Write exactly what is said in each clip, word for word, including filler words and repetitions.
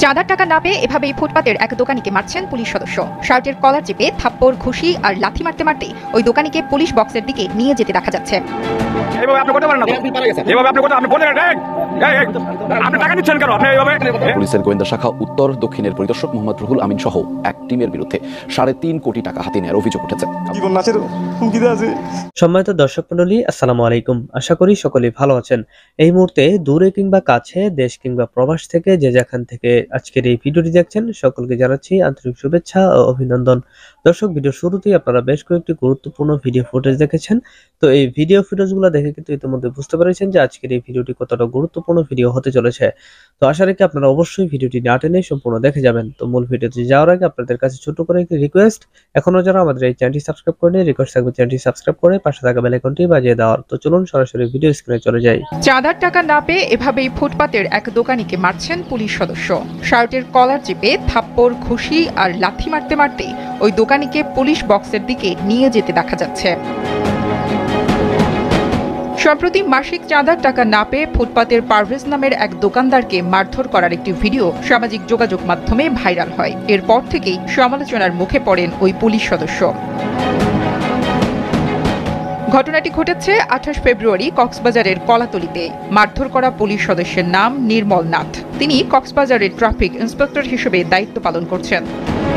চাঁদার টাকা না পেয়ে এভাবেই ফুটপাতের এক দোকানিকে মারছেন পুলিশ সদস্য। শার্টের কলার চেপে থাপ্পড়, ঘুষি আর লাথি মারতে মারতে ওই দোকানিকে পুলিশ বক্সের দিকে নিয়ে যেতে দেখা যাচ্ছে। পুলিশের গোয়েন্দা শাখা উত্তর দক্ষিণের পরিদর্শক মোহাম্মদ রুহুল আমিন সহ এক টিমের বিরুদ্ধে সাড়ে তিন কোটি টাকা হাতে নেওয়ার অভিযোগ উঠেছে। সম্মানিত দর্শক মণ্ডলী, আসসালামু আলাইকুম। আশা করি সকলেই ভালো আছেন। এই মুহূর্তে দূরে কিংবা কাছে, দেশ কিংবা প্রবাস থেকে যে যেখান থেকে আজকের এই ভিডিওটি দেখছেন সকলকে জানাচ্ছি আন্তরিক শুভেচ্ছা ও অভিনন্দন। দর্শক, ভিডিও শুরুতেই আপনারা বেশ কয়েকটি গুরুত্বপূর্ণ ভিডিও ফুটেজ দেখেছেন। তো এই ভিডিও ফুটেজগুলো দেখে কিন্তু ইতিমধ্যে বুঝতে পেরেছেন যে আজকের এই ভিডিওটি কতটা গুরুত্বপূর্ণ ভিডিও হতে চলেছে। তো আশা রাখি আপনারা অবশ্যই ভিডিওটি না টেনে সম্পূর্ণ দেখে যাবেন। তো মূল ভিডিওতে যাওয়ার আগে আপনাদের কাছে ছোট করে একটি রিকোয়েস্ট, এখনো যারা আমাদের এই চ্যানেলটি সাবস্ক্রাইব করেনি, রিকোয়েস্ট থাকবে চ্যানেলটি সাবস্ক্রাইব করে পাশে থাকা বেল আইকনটি বাজিয়ে দেওয়ার। তো চলুন সরাসরি ভিডিও স্ক্রিনে চলে যাই। চাঁদার টাকা না পেয়ে এভাবেই ফুটপাতের এক দোকানিকে মারছেন পুলিশ সদস্য। শার্টের কলার চেপে থাপ্পড়, ঘুষি আর লাথি মারতে মারতে ওই দোকানিকে পুলিশ বক্সের দিকে নিয়ে যেতে দেখা যাচ্ছে। সম্প্রতি মাসিক চাঁদার টাকা না পেয়ে ফুটপাতের পারভেজ নামের এক দোকানদারকে মারধর করার একটি ভিডিও সামাজিক যোগাযোগ মাধ্যমে ভাইরাল হয়। এরপর থেকেই সমালোচনার মুখে পড়েন ওই পুলিশ সদস্য। ঘটনাটি ঘটেছে আঠাশ ফেব্রুয়ারি কক্সবাজারের কলাতলিতে। মারধর করা পুলিশ সদস্যের নাম নির্মল নাথ। তিনি কক্সবাজারের ট্রাফিক ইন্সপেক্টর হিসেবে দায়িত্ব পালন করছেন।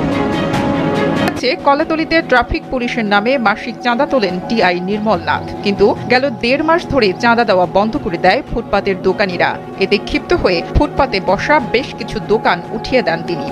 কলাতলিতে ট্রাফিক পুলিশের নামে মাসিক চাঁদা তোলেন টিআই নির্মল নাথ, কিন্তু গেল দেড় মাস ধরে চাঁদা দেওয়া বন্ধ করে দেয় ফুটপাতের দোকানিরা। এতে ক্ষিপ্ত হয়ে ফুটপাতে বসা বেশ কিছু দোকান উঠিয়ে দেন তিনি।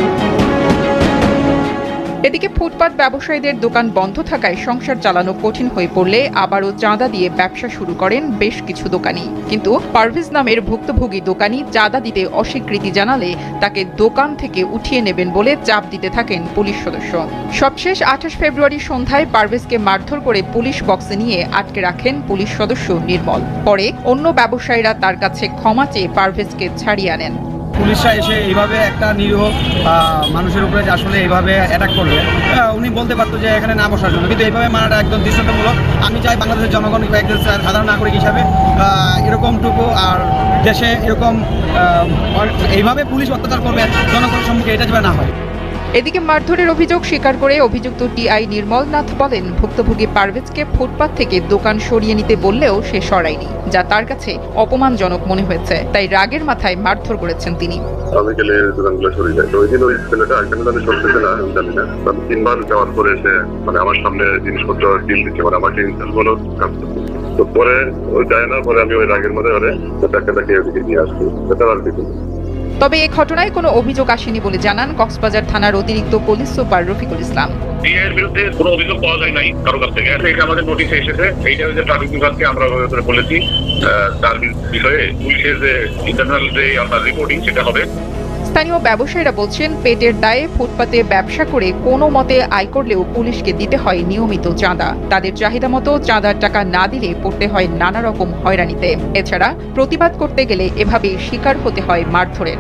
এদিকে ফুটপাত ব্যবসায়ীদের দোকান বন্ধ থাকায় সংসার চালানো কঠিন হয়ে পড়লে আবারও চাঁদা দিয়ে ব্যবসা শুরু করেন বেশ কিছু দোকানি। কিন্তু পারভেজ নামের ভুক্তভোগী দোকানি চাঁদা দিতে অস্বীকৃতি জানালে তাকে দোকান থেকে উঠিয়ে নেবেন বলে চাপ দিতে থাকেন পুলিশ সদস্য। সবশেষ আঠাশ ফেব্রুয়ারি সন্ধ্যায় পারভেজকে মারধর করে পুলিশ বক্সে নিয়ে আটকে রাখেন পুলিশ সদস্য নির্মল। পরে অন্য ব্যবসায়ীরা তার কাছে ক্ষমা চেয়ে পারভেজকে ছাড়িয়ে আনেন। পুলিশরা এসে এইভাবে একটা নিরীহ মানুষের উপরে আসলে এইভাবে অ্যাটাক করবে, উনি বলতে পারতো যে এখানে না বসার জন্য, কিন্তু এইভাবে মানাটা একদম দৃষ্টান্তমূলক। আমি চাই বাংলাদেশের জনগণ একজন সাধারণ নাগরিক হিসাবে এরকমটুকু আর দেশে এরকম এইভাবে পুলিশ অত্যাচার করবে জনগণের সম্মুখে, এটা যেন না হয়। এদিকে মারধরের অভিযোগ স্বীকার করে অভিযুক্ত টিআই নির্মল নাথ বলেন, ভুক্তভোগী পারভেজকে ফুটপাত থেকে দোকান সরিয়ে নিতে বললেও সে সরায়নি, যা তার কাছে অপমানজনক মনে হয়েছে। তাই রাগের মাথায় মারধর করেছেন তিনি। আমি গেলে দোকানগুলো সরিয়ে যায়। তো ওই দিন ওই ছেলেটা এখানে আমি সরতেছে না, আমি জানি না। আমি তিনবার যাওয়ার পরে এসে মানে আমার সামনে জিনিসপত্র ডিল দিচ্ছে, মানে আমাকে ইনসালগুলো কাজ করছে। তো পরে ওই যায় না, পরে আমি ওই রাগের মধ্যে ওরে তাকে তাকে ওদিকে নিয়ে আসছি। সেটা আর কিছু। তবে এই ঘটনায় কোনো অভিযোগ আসেনি বলে জানান কক্সবাজার থানার অতিরিক্ত পুলিশ সুপার রফিকুল ইসলাম। এর বিরুদ্ধে কোনো অভিযোগ পাওয়া যায় নাই কারো কাছ থেকে। এটা আমাদের নোটিশে এসেছে, এইটা যে ট্রাফিক বিভাগকে আমরা বলেছি তার বিষয়ে পুলিশের যে ইন্টারনাল যে আপনার রিপোর্টিং সেটা হবে। স্থানীয় ব্যবসায়ীরা বলছেন, পেটের দায়ে ফুটপাতে ব্যবসা করে কোনো মতে আয় করলেও পুলিশকে দিতে হয় নিয়মিত চাঁদা। তাদের চাহিদা মতো চাঁদার টাকা না দিলে পড়তে হয় নানা রকম হয়রানিতে। এছাড়া প্রতিবাদ করতে গেলে এভাবেই শিকার হতে হয় মারধরের।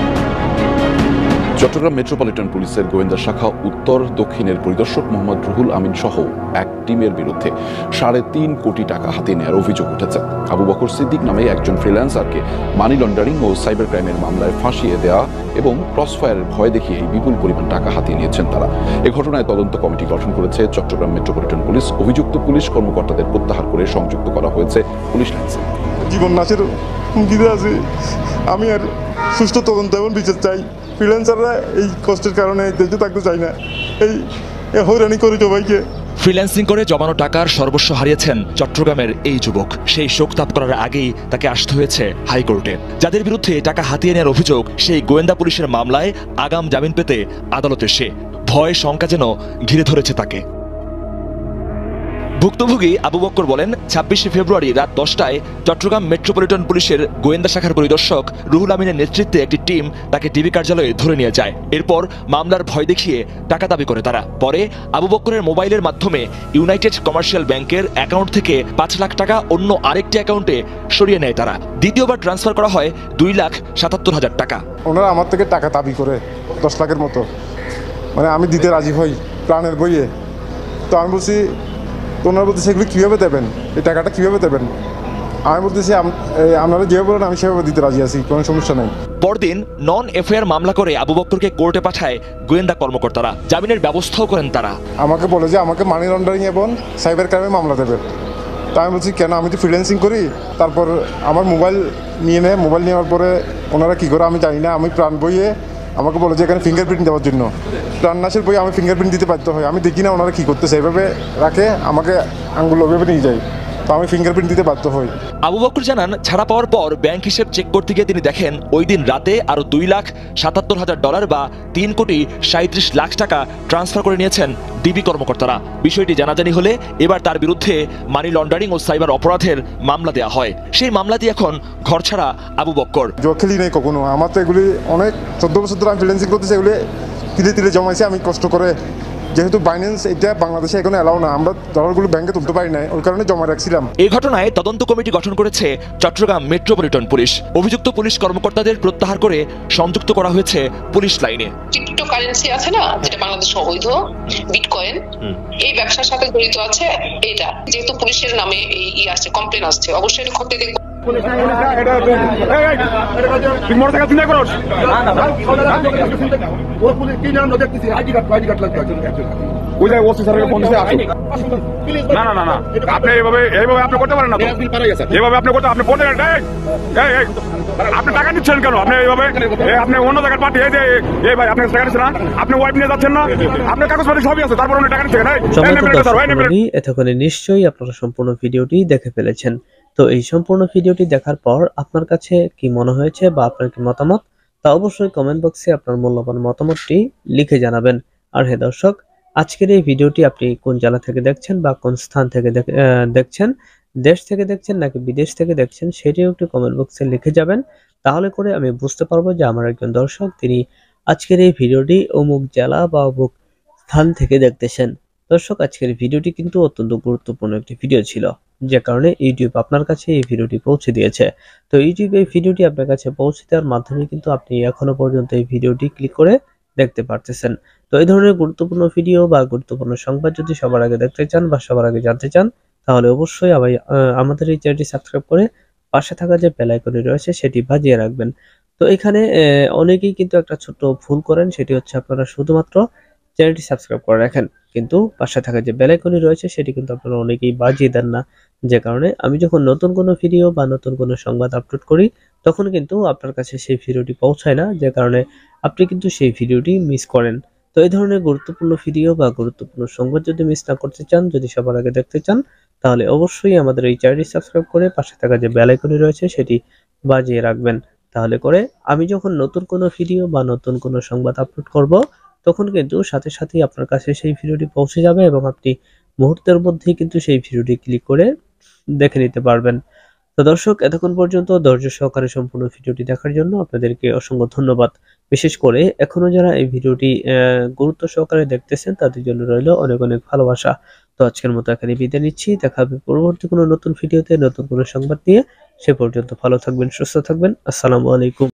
চট্টগ্রাম মেট্রোপলিটন পুলিশের গোয়েন্দা শাখা উত্তর দক্ষিণের পরিদর্শক মোহাম্মদ রুহুল আমিন সহ এক টিমের বিরুদ্ধে সাড়ে তিন কোটি টাকা হাতে নেওয়ার অভিযোগ উঠেছে। আবু বকর সিদ্দিক নামে একজন ফ্রিল্যান্সারকে মানি লন্ডারিং ও সাইবার ক্রাইমের মামলায় ফাঁসিয়ে দেওয়া এবং ক্রসফায়ারের ভয় দেখিয়ে বিপুল পরিমাণ টাকা হাতিয়ে নিয়েছেন তারা। এ ঘটনায় তদন্ত কমিটি গঠন করেছে চট্টগ্রাম মেট্রোপলিটন পুলিশ। অভিযুক্ত পুলিশ কর্মকর্তাদের প্রত্যাহার করে সংযুক্ত করা হয়েছে পুলিশ লাইন্সে। জীবন নাশের হুমকিতে আছে। আমি আর সুষ্ঠু তদন্ত এবং বিচার চাই। ফ্রিল্যান্সাররা এই কষ্টের কারণে দেশে থাকতে চাই না, এই হয়রানি করে সবাইকে। ফ্রিল্যান্সিং করে জমানো টাকার সর্বস্ব হারিয়েছেন চট্টগ্রামের এই যুবক। সেই শোক তাপ করার আগেই তাকে আসতে হয়েছে হাইকোর্টে। যাদের বিরুদ্ধে টাকা হাতিয়ে নেওয়ার অভিযোগ, সেই গোয়েন্দা পুলিশের মামলায় আগাম জামিন পেতে আদালতে সে ভয় শঙ্কা যেন ঘিরে ধরেছে তাকে। ভুক্তভোগী আবু বক্কর বলেন, ছাব্বিশে ফেব্রুয়ারি রাত দশটায় চট্টগ্রাম মেট্রোপলিটন পুলিশের গোয়েন্দা শাখার পরিদর্শক রুহুল আমিনের নেতৃত্বে একটি টিম তাকে ডিবি কার্যালয়ে ধরে নিয়ে যায়। এরপর মামলার ভয় দেখিয়ে টাকা দাবি করে তারা। পরে আবু বক্করের মোবাইলের মাধ্যমে ইউনাইটেড কমার্শিয়াল ব্যাংকের অ্যাকাউন্ট থেকে পাঁচ লাখ টাকা অন্য আরেকটি অ্যাকাউন্টে সরিয়ে নেয় তারা। দ্বিতীয়বার ট্রান্সফার করা হয় দুই লাখ সাতাত্তর হাজার টাকা। ওনারা আমার থেকে টাকা দাবি করে দশ লাখের মতো, মানে আমি দিতে রাজি হই প্রাণের বইয়ে। তো আমি বলছি, তো ওনারা বলতে সেগুলো কীভাবে দেবেন, এই টাকাটা কীভাবে দেবেন। আমি বলতেছি আপনারা যেভাবে বলেন আমি সেভাবে দিতে রাজি আছি, কোনো সমস্যা নেই। পরদিন নন এফআইআর মামলা করে আবু বক্করকে কোর্টে পাঠায় গোয়েন্দা কর্মকর্তারা। জামিনের ব্যবস্থাও করেন তারা। আমাকে বলে যে আমাকে মানি লন্ডারিং এবং সাইবার ক্রাইমে মামলা দেবে। তা আমি বলছি কেন, আমি তো ফ্রিল্যান্সিং করি। তারপর আমার মোবাইল নিয়ে নেয়, মোবাইল নেওয়ার পরে ওনারা কী করে আমি জানি না, আমি প্রাণ বইয়ে আমাকে বলে যে এখানে ফিঙ্গারপ্রিন্ট দেওয়ার জন্য। প্রাণ নাশের বই আমি ফিঙ্গারপ্রিন্ট দিতে বাধ্য হই। আমি দেখি না ওনারা কী করতেছে, এভাবে রাখে আমাকে আঙ্গুল ওভাবে নিয়ে যায়, তো আমি ফিঙ্গারপ্রিন্ট দিতে বাধ্য হই। আবু বকর জানান, ছাড়া পাওয়ার পর ব্যাংক হিসেব চেক করতে গিয়ে তিনি দেখেন ওই দিন রাতে আরো দুই লাখ সাতাত্তর হাজার ডলার বা তিন কোটি সাঁত্রিশ লাখ টাকা ট্রান্সফার করে নিয়েছেন ডিবি কর্মকর্তারা। বিষয়টি জানাজানি হলে এবার তার বিরুদ্ধে মানি লন্ডারিং ও সাইবার অপরাধের মামলা দেওয়া হয়। সেই মামলাটি এখন ঘরছাড়া আবু বকর। জোর খেলি নেই কখনো, আমার তো এগুলি অনেক চোদ্দ বছর ধরে আমি ফ্রিল্যান্সিং করতেছি, এগুলি তিলে তিলে জমাইছি আমি কষ্ট করে। যেহেতু বাইন্যান্স এটা বাংলাদেশে এখন এলাও না, আমরা ডলারগুলো ব্যাংকে তুলতে পারি না, ওই কারণে জমা রাখছিলাম। এই ঘটনায় তদন্ত কমিটি গঠন করেছে চট্টগ্রাম মেট্রোপলিটন পুলিশ। অভিযুক্ত পুলিশ কর্মকর্তাদের প্রত্যাহার করে সংযুক্ত করা হয়েছে পুলিশ লাইনে। ক্রিপ্টোকারেন্সি আছে না, যেটা বাংলাদেশে অবৈধ, বিটকয়েন, এই ব্যবসার সাথে জড়িত আছে। এটা যেহেতু পুলিশের নামে এই আসছে, কমপ্লেন আসছে, অবশ্যই এটা খতিয়ে দেখব। না না না না আপনি এইভাবে এইভাবে আপনি করতে পারেন না, এইভাবে আপনি করতে আপনি করতে আপনি টাকা নিচ্ছেন কেন? আপনি এইভাবে আপনি অন্য জায়গায় পাঠিয়ে এই যে এই ভাই আপনি টাকা নিচ্ছেন না, আপনি ওয়াইফ নিয়ে যাচ্ছেন না, আপনার কাগজপত্র সবই আছে, তারপর আপনি টাকা নিচ্ছেন। এতক্ষণে নিশ্চয়ই আপনারা সম্পূর্ণ ভিডিওটি দেখে ফেলেছেন। তো এই সম্পূর্ণ ভিডিওটি দেখার পর আপনার কাছে কি মনে হয়েছে বা আপনার কি মতামত, তা অবশ্যই কমেন্ট বক্সে আপনার মূল্যবান মতামতটি লিখে জানাবেন। আর হ্যাঁ দর্শক, আজকের এই ভিডিওটি আপনি কোন জেলা থেকে দেখছেন বা কোন স্থান থেকে দেখছেন, দেশ থেকে দেখছেন নাকি বিদেশ থেকে দেখছেন, সেটিও একটু কমেন্ট বক্সে লিখে যাবেন। তাহলে করে আমি বুঝতে পারবো যে আমার একজন দর্শক তিনি আজকের এই ভিডিওটি অমুক জেলা বা অমুক স্থান থেকে দেখতেছেন। দর্শক, আজকের ভিডিওটি কিন্তু অত্যন্ত গুরুত্বপূর্ণ একটি ভিডিও ছিল, যে কারণে ইউটিউব আপনার কাছে এই ভিডিওটি পৌঁছে দিয়েছে। তো ইউটিউব এই ভিডিওটি আপনার কাছে পৌঁছে দেওয়ার মাধ্যমে কিন্তু আপনি এখনো পর্যন্ত এই ভিডিওটি ক্লিক করে দেখতে পারতেছেন। তো এই ধরনের গুরুত্বপূর্ণ ভিডিও বা গুরুত্বপূর্ণ সংবাদ যদি সবার আগে দেখতে চান বা সবার আগে জানতে চান, তাহলে অবশ্যই আমাদের এই চ্যানেলটি সাবস্ক্রাইব করে পাশে থাকা যে বেল আইকনটি রয়েছে সেটি বাজিয়ে রাখবেন। তো এখানে অনেকেই কিন্তু একটা ছোট্ট ভুল করেন, সেটি হচ্ছে আপনারা শুধুমাত্র চ্যানেলটি সাবস্ক্রাইব করে রাখেন, কিন্তু পাশে থাকা যে বেল আইকনটি রয়েছে সেটি কিন্তু আপনারা অনেকেই বাজিয়ে দেন না, যে কারণে আমি যখন নতুন কোনো ভিডিও বা নতুন কোনো সংবাদ আপলোড করি তখন কিন্তু আপনার কাছে সেই ভিডিওটি পৌঁছায় না, যে কারণে আপনি কিন্তু সেই ভিডিওটি মিস করেন। তো এই ধরনের গুরুত্বপূর্ণ ভিডিও বা গুরুত্বপূর্ণ সংবাদ যদি মিস না করতে চান, যদি সবার আগে দেখতে চান, তাহলে অবশ্যই আমাদের এই চ্যানেলটি সাবস্ক্রাইব করে পাশে থাকা যে বেল আইকনটি রয়েছে সেটি বাজিয়ে রাখবেন। তাহলে করে আমি যখন নতুন কোনো ভিডিও বা নতুন কোনো সংবাদ আপলোড করব তখন কিন্তু সাথে সাথেই আপনার কাছে সেই ভিডিওটি পৌঁছে যাবে এবং আপনি মুহূর্তের মধ্যেই কিন্তু সেই ভিডিওটি ক্লিক করে দেখে নিতে পারবেন। তো দর্শক, এতক্ষণ পর্যন্ত ধৈর্য সহকারে সম্পূর্ণ ভিডিওটি দেখার জন্য আপনাদেরকে অসংখ্য ধন্যবাদ। বিশেষ করে এখনো যারা এই ভিডিওটি গুরুত্ব সহকারে দেখতেছেন তাদের জন্য রইল অনেক অনেক ভালোবাসা। তো আজকের মতো এখানে বিদায় নিচ্ছি, দেখা হবে পরবর্তী কোনো নতুন ভিডিওতে নতুন কোনো সংবাদ নিয়ে। সে পর্যন্ত ভালো থাকবেন, সুস্থ থাকবেন। আসসালামু আলাইকুম।